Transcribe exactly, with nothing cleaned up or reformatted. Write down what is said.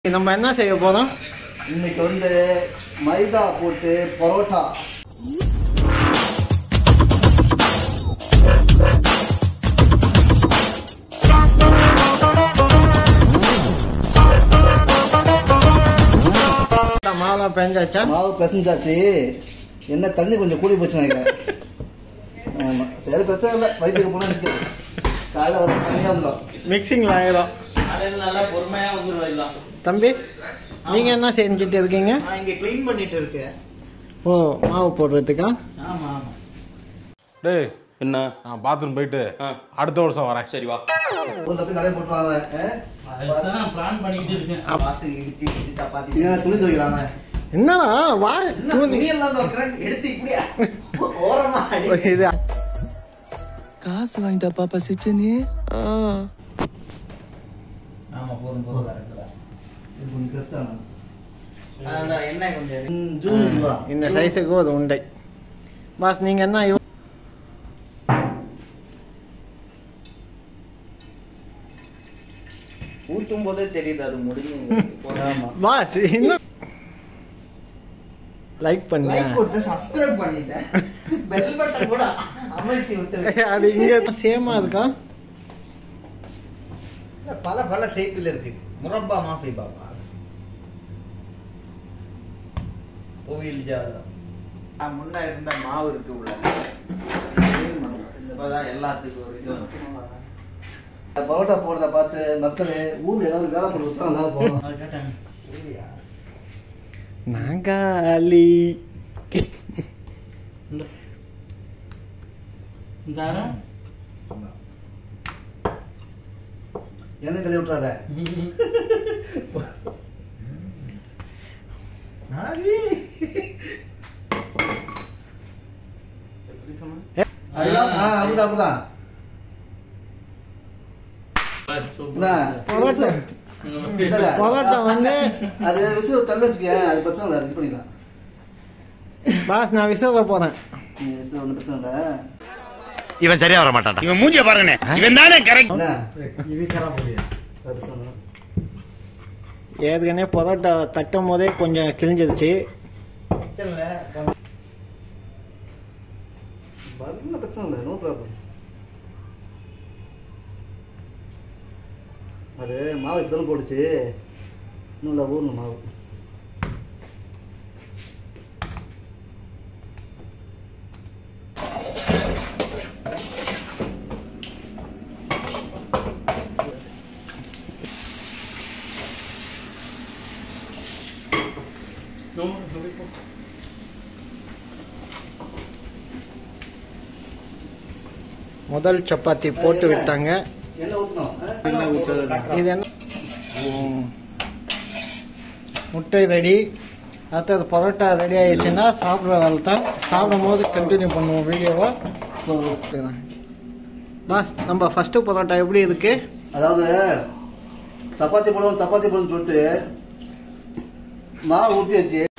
நம்ம என்ன செய்ய போறோம் இன்னைக்கு வந்து மைதா போட்டு பரோட்டா. மாவு பெஞ்சாச்சா? மாவு பிசைஞ்சாச்சு. என்ன தண்ணி கொஞ்சம் கூடி போச்சு நினைக்கிறேன். ஆமா சரி பிரச்சனை இல்லை. வயிற்றுக்கு போனா காலையில் வந்து தனியாக வந்துடும். மிக்சிங்ல ஆயிரும். நல்லா பொறுமையா வந்துடும். தம்பி நீங்க என்ன செஞ்சுட்டு இருக்கீங்க? நான் இங்க க்ளீன் பண்ணிட்டு இருக்கேன். ஓ மாவு போடுறதுக்கா? ஆமா ஆமா. டேய் என்ன நான் பாத்ரூம் போயிட்டு அடுத்த வருஷம் வரேன். சரி வா. ஒரு தப்பி கடையை போட்டு வாங்க. அதான் பிளான் பண்ணிக்கிட்டு இருக்கேன். வாசி இடிச்சி இடிச்சி தப்பாத்தி. நீங்க துணி துவைக்கலாமா? என்னடா வா துணி எல்லாம் துவைக்கிறேன். எடுத்து இப்படியா ஓரமா அடி. இது காசு வாங்கிட்டா பாப்பா சிச்சனி. ஆமா போதும் போதும் கரெக்ட்டா. இது கொஞ்சம் கஷ்டம். அந்த எண்ணெய் கொஞ்சம் ஜூம் இதுவா. இந்த சைஸுக்கு ஒரு உண்டை. பாஸ் நீங்க என்ன ஊட்டும் போதே தெரியுது அது முடிஞ்சு. ஆமா பாஸ் இன்னும் லைக் பண்ணு. லைக் கொடுத்து சப்ஸ்கிரைப் பண்ணிட்டேன். பெல் பட்டன் கூட அமர்த்தி விட்டு. அது இங்க சேமா இருக்கா? பல பல ஷேப்பில் இருக்கு. முரப்பா மாஃபி பாப்பா கோவில் ஜாதா முன்ன இருந்த மாவு இருக்கு உள்ள. எல்லாத்துக்கும் ஒரு இது பரோட்டா போடுறத பார்த்து மக்கள் ஊர்ல ஏதாவது வேலை கொடுத்தா நல்லா போகும். நாகாலி என்ன கழுவி விட்டுறாத. அப்படிதான் அப்படிதான். பரோட்டா வந்து அது விசில் தள்ள வச்சுக்க. அது பிரச்சனை இல்லை. இது பண்ணிக்கலாம். பாஸ் நான் விசில போறேன். விசில் ஒன்றும் பிரச்சனை இல்லை. இவன் சரியா வர மாட்டான். இவன் மூஞ்சிய பாருங்கண்ணே. இவன் தானே கரெக்ட். ஏற்கனவே பரோட்டா தட்டும் போதே கொஞ்சம் கிழிஞ்சிருச்சு. பிரச்சனை இல்லை. No problem. அது மாவு இப்பதான் போடுச்சு. இன்னும் இல்லை ஊர்ல மாவு. முதல் சப்பாத்தி போட்டு விட்டாங்க. என்ன ஊற்றணும்? இது என்ன முட்டை ரெடி. அடுத்தது பரோட்டா ரெடி ஆயிடுச்சுன்னா சாப்பிட்ற வேலை தான். சாப்பிடும் போது கண்டினியூ பண்ணுவோம் வீடியோவை. பாஸ் நம்ம ஃபர்ஸ்ட் பரோட்டா எப்படி இருக்கு? அதாவது சப்பாத்தி போடுவோம் சப்பாத்தி போடுவோம்னு சொல்லிட்டு மாவு ஊற்றி வச்சு